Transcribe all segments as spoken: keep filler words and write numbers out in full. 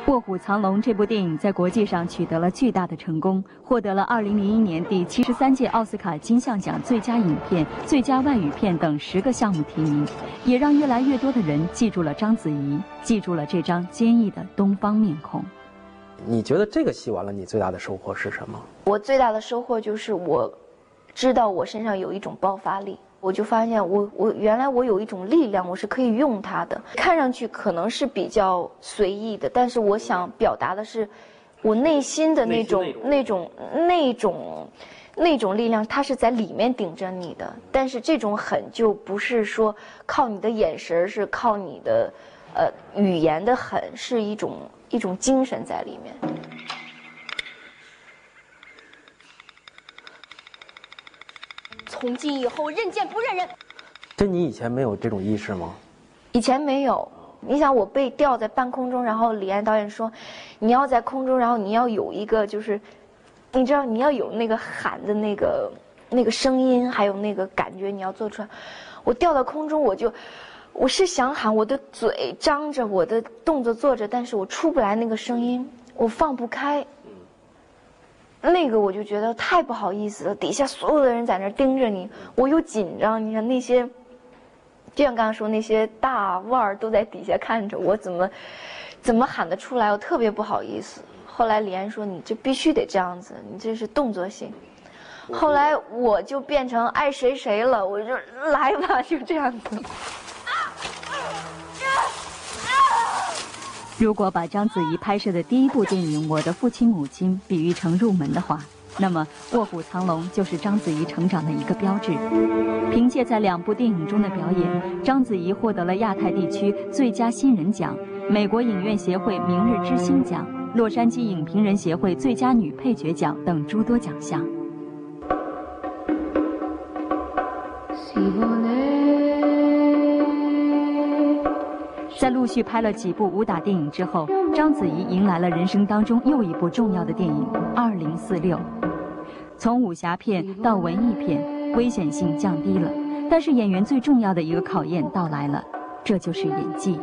《卧虎藏龙》这部电影在国际上取得了巨大的成功，获得了二零零一年第七十三届奥斯卡金像奖最佳影片、最佳外语片等十个项目提名，也让越来越多的人记住了章子怡，记住了这张坚毅的东方面孔。 你觉得这个戏完了，你最大的收获是什么？ 我最大的收获就是我知道我身上有一种爆发力。我就发现我我原来我有一种力量，我是可以用它的。看上去可能是比较随意的，但是我想表达的是，我内心的那种那种那种那种力量，它是在里面顶着你的。但是这种狠就不是说靠你的眼神，是靠你的呃语言的狠，是一种一种精神在里面。 从今以后，认贱不认人。 这你以前没有这种意识吗？ 以前没有。你想，我被吊在半空中，然后李安导演说，你要在空中，然后你要有一个就是，你知道你要有那个喊的那个那个声音，还有那个感觉，你要做出来。我吊到空中，我就我是想喊，我的嘴张着，我的动作做着，但是我出不来那个声音，我放不开。那个我就觉得太不好意思了，底下所有的人在那盯着你，我又紧张。你看那些，就像刚刚说那些大腕儿都在底下看着我，怎么怎么喊得出来？我特别不好意思。后来李安说：“你这必须得这样子，你这是动作性。”后来我就变成爱谁谁了，我就来吧，就这样子。 如果把章子怡拍摄的第一部电影《我的父亲母亲》比喻成入门的话，那么《卧虎藏龙》就是章子怡成长的一个标志。凭借在两部电影中的表演，章子怡获得了亚太地区最佳新人奖、美国影院协会明日之星奖、洛杉矶影评人协会最佳女配角奖等诸多奖项。在陆续拍了几部武打电影之后，章子怡迎来了人生当中又一部重要的电影《二零四六》。从武侠片到文艺片，危险性降低了，但是演员最重要的一个考验到来了，这就是演技。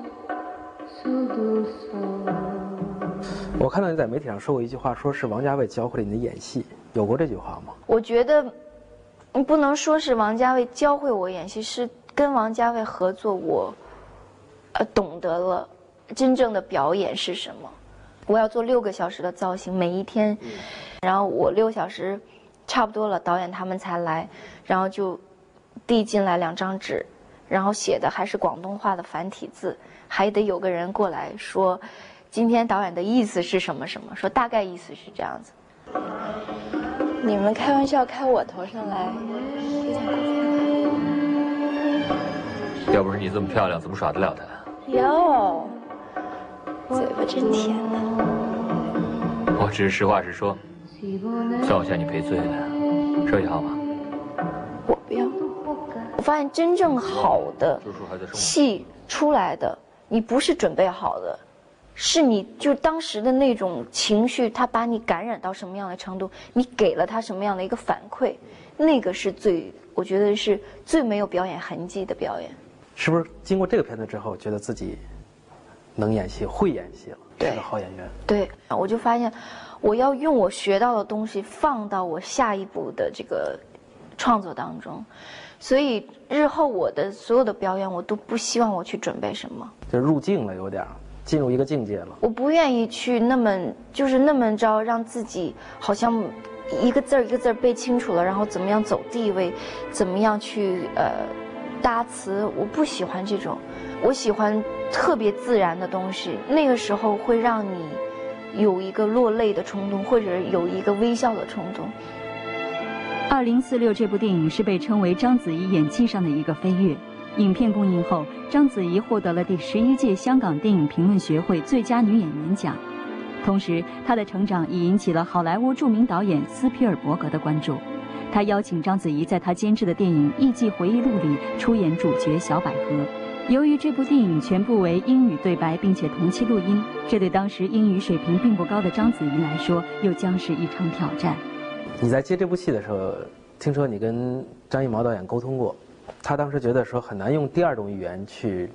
我看到你在媒体上说过一句话，说是王家卫教会了你的演戏，有过这句话吗？ 我觉得，不能说是王家卫教会我演戏，是跟王家卫合作我。呃，懂得了真正的表演是什么。我要做六个小时的造型，每一天，然后我六小时差不多了，导演他们才来，然后就递进来两张纸，然后写的还是广东话的繁体字，还得有个人过来说，今天导演的意思是什么什么，说大概意思是这样子。你们开玩笑开我头上来，有点过分。 要不是你这么漂亮，怎么耍得了他？ 哟，嘴巴真甜呢。 我只是实话实说，算我向你赔罪了，这也好吗？ 我不要。我发现真正好的戏出来的，你不是准备好的，是你就当时的那种情绪，它把你感染到什么样的程度，你给了他什么样的一个反馈，那个是最，我觉得是最没有表演痕迹的表演。 是不是经过这个片子之后，觉得自己能演戏、会演戏了，是个好演员？ 对，我就发现，我要用我学到的东西放到我下一步的这个创作当中，所以日后我的所有的表演，我都不希望我去准备什么， 就入境了，有点进入一个境界了。 我不愿意去那么就是那么着让自己好像一个字儿一个字儿背清楚了，然后怎么样走地位，怎么样去呃。搭词，我不喜欢这种，我喜欢特别自然的东西。那个时候会让你有一个落泪的冲动，或者有一个微笑的冲动。 二零四六这部电影是被称为章子怡演技上的一个飞跃。影片公映后，章子怡获得了第十一届香港电影评论学会最佳女演员奖。同时，她的成长也引起了好莱坞著名导演斯皮尔伯格的关注。他邀请章子怡在他监制的电影《艺伎回忆录》里出演主角小百合。由于这部电影全部为英语对白，并且同期录音，这对当时英语水平并不高的章子怡来说，又将是一场挑战。 你在接这部戏的时候，听说你跟张艺谋导演沟通过，他当时觉得说很难用第二种语言去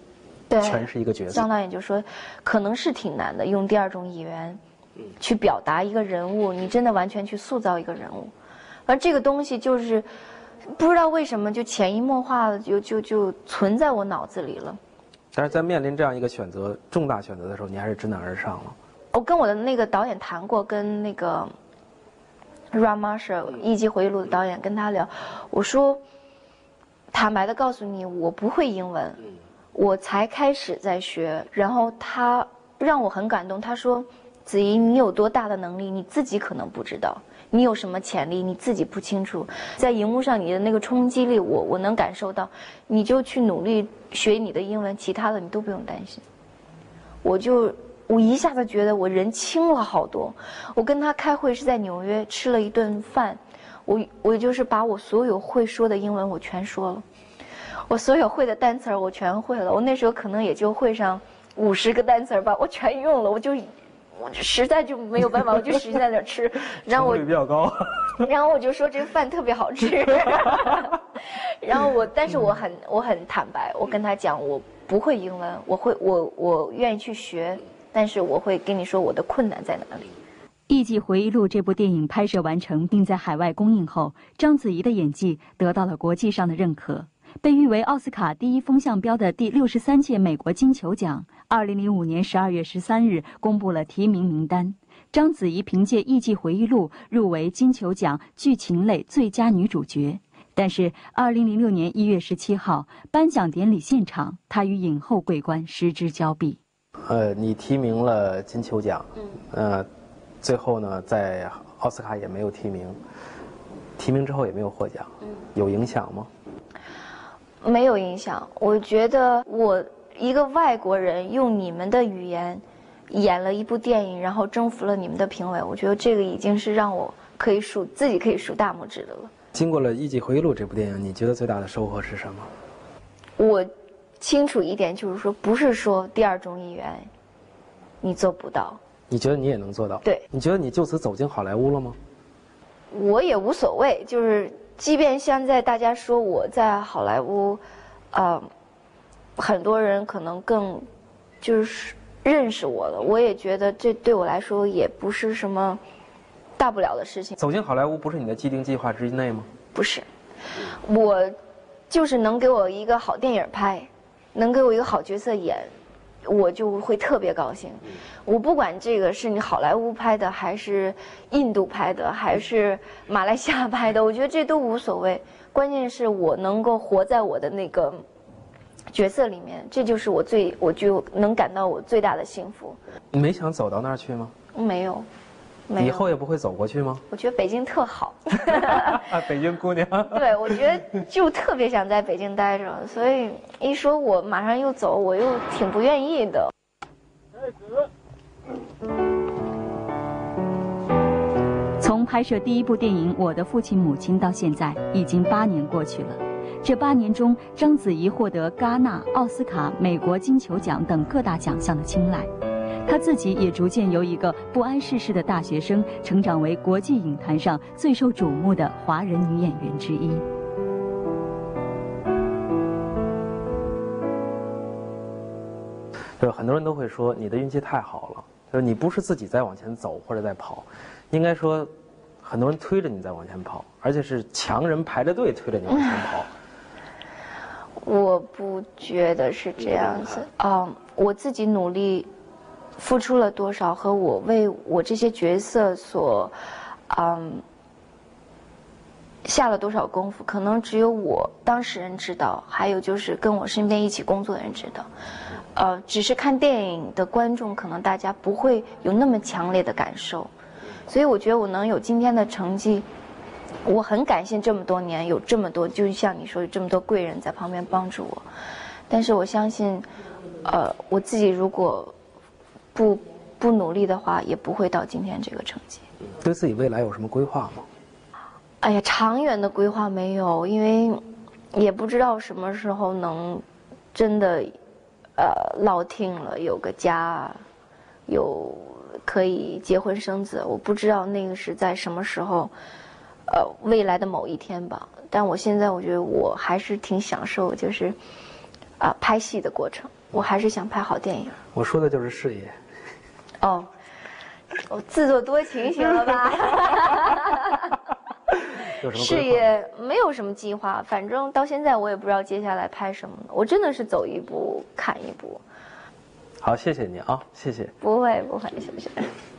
诠释一个角色。 张导演就说，可能是挺难的，用第二种语言去表达一个人物，你真的完全去塑造一个人物，而这个东西就是不知道为什么就潜移默化的就就就存在我脑子里了。 但是在面临这样一个选择重大选择的时候，你还是知难而上了。 我跟我的那个导演谈过，跟那个 Ram Marshall 一级回忆录的导演跟他聊，我说坦白的告诉你，我不会英文，我才开始在学。然后他让我很感动，他说子怡，你有多大的能力你自己可能不知道，你有什么潜力你自己不清楚，在荧幕上你的那个冲击力我我能感受到，你就去努力学你的英文，其他的你都不用担心。我就我一下子觉得我人轻了好多。我跟他开会是在纽约吃了一顿饭，我我就是把我所有会说的英文我全说了，我所有会的单词我全会了。我那时候可能也就会上五十个单词吧，我全用了。我就我就实在就没有办法，我就实在在那吃，然后我成功率比较高， 然后我就说这个饭特别好吃，然后我但是我很我很坦白，我跟他讲我不会英文，我会我我愿意去学，但是我会跟你说我的困难在哪里。 《艺伎回忆录》这部电影拍摄完成并在海外公映后，章子怡的演技得到了国际上的认可，被誉为奥斯卡第一风向标的第六十三届美国金球奖。二零零五年十二月十三日公布了提名名单，章子怡凭借《艺伎回忆录》入围金球奖剧情类最佳女主角。但是二零零六年一月十七号颁奖典礼现场，她与影后桂冠失之交臂。 呃，你提名了金球奖，嗯，呃，最后呢，在奥斯卡也没有提名，提名之后也没有获奖，嗯，有影响吗？ 没有影响，我觉得我一个外国人用你们的语言演了一部电影，然后征服了你们的评委，我觉得这个已经是让我可以数自己可以数大拇指的了。 经过了《艺伎回忆录》这部电影，你觉得最大的收获是什么？ 我清楚一点，就是说，不是说第二种语言你做不到。 你觉得你也能做到？ 对。 你觉得你就此走进好莱坞了吗？ 我也无所谓，就是即便现在大家说我在好莱坞，呃，很多人可能更就是认识我了，我也觉得这对我来说也不是什么大不了的事情。 走进好莱坞不是你的既定计划之内吗？ 不是，我就是能给我一个好电影拍，能给我一个好角色演，我就会特别高兴。我不管这个是你好莱坞拍的，还是印度拍的，还是马来西亚拍的，我觉得这都无所谓。关键是我能够活在我的那个角色里面，这就是我最我就能感到我最大的幸福。 你没想走到那儿去吗？ 没有。 以后也不会走过去吗？ 我觉得北京特好。 啊，北京姑娘。 对，我觉得就特别想在北京待着，所以一说我马上又走，我又挺不愿意的。 从拍摄第一部电影《我的父亲母亲》到现在，已经八年过去了。这八年中，章子怡获得戛纳、奥斯卡、美国金球奖等各大奖项的青睐。她自己也逐渐由一个不谙世事的大学生，成长为国际影坛上最受瞩目的华人女演员之一。 就是很多人都会说你的运气太好了，就是你不是自己在往前走或者在跑，应该说很多人推着你在往前跑，而且是强人排着队推着你往前跑。 我不觉得是这样子啊、嗯，我自己努力付出了多少，和我为我这些角色所嗯下了多少功夫，可能只有我当事人知道，还有就是跟我身边一起工作的人知道。呃，只是看电影的观众，可能大家不会有那么强烈的感受，所以我觉得我能有今天的成绩，我很感谢这么多年有这么多，就像你说有这么多贵人在旁边帮助我。但是我相信，呃，我自己如果不不努力的话，也不会到今天这个成绩。 对自己未来有什么规划吗？ 哎呀，长远的规划没有，因为也不知道什么时候能真的。呃，落听了，有个家，有可以结婚生子，我不知道那个是在什么时候，呃，未来的某一天吧。但我现在我觉得我还是挺享受，就是啊、呃，拍戏的过程。 我还是想拍好电影。 我说的就是事业。 哦，我自作多情行了吧？ 有什么事业没有什么计划，反正到现在我也不知道接下来拍什么呢。我真的是走一步看一步。 好，谢谢你啊，谢谢。 不会不会，谢谢。